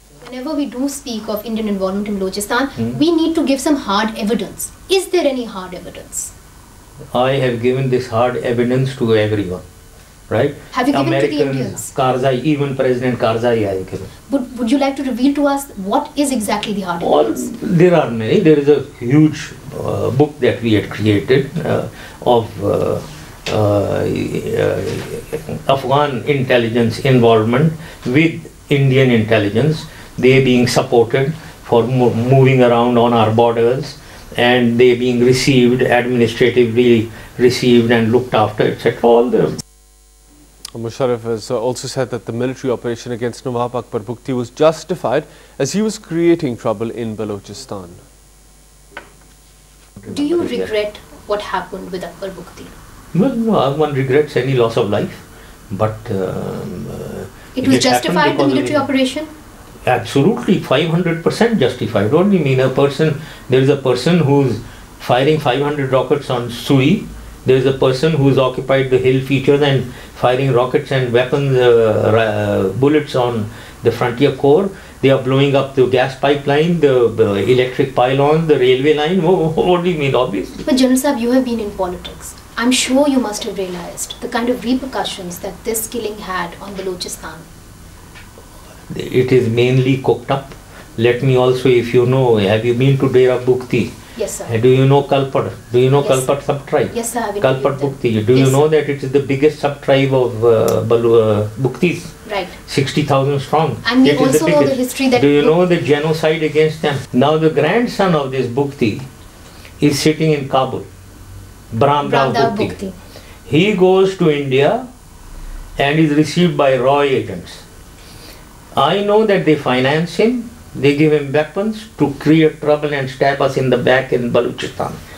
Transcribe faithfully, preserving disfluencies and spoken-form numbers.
Whenever we do speak of Indian involvement in Balochistan, Hmm. we need to give some hard evidence. Is there any hard evidence? I have given this hard evidence to everyone, right? Have you given it to the Americans, Indians? Karzai, even President Karzai I have given. Would, would you like to reveal to us what is exactly the hard All, evidence? there are many. There is a huge uh, book that we had created uh, of uh, uh, uh, Afghan intelligence involvement with Indian intelligence. They being supported for mo moving around on our borders, and they being received, administratively received and looked after, et cetera. All the Musharraf has uh, also said that the military operation against Nawab Akbar Bugti was justified as he was creating trouble in Balochistan. Do you regret what happened with Akbar Bugti? Well, no one regrets any loss of life, but um, uh, It was happened justified, the because of military it. operation? Absolutely, five hundred percent justified. What do you mean? A person, there is a person who's firing five hundred rockets on Sui. There is a person who's occupied the hill features and firing rockets and weapons, uh, uh, bullets on the frontier core. They are blowing up the gas pipeline, the, the electric pylons, the railway line. What, what do you mean? Obviously. But General Sahab, you have been in politics. I'm sure you must have realized the kind of repercussions that this killing had on Balochistan. It is mainly cooked up. Let me also, if you know, have you been to Dera Bukti? Yes, sir. Do you know Kalpad? Do you know Yes. Kalpad sub-tribe? Yes, sir. I have Kalpad interviewed them. Bukti. Do Yes, you know sir. that it is the biggest sub-tribe of uh, Balu, uh, Buktis? Right. sixty thousand strong. And we It is also know the biggest. history that... Do you know the genocide against them? Now the grandson of this Bukti is sitting in Kabul. Bramdao Bramdao Bukti. Bukti. He goes to India and is received by Roy agents. I know that they finance him, they give him weapons to create trouble and stab us in the back in Balochistan.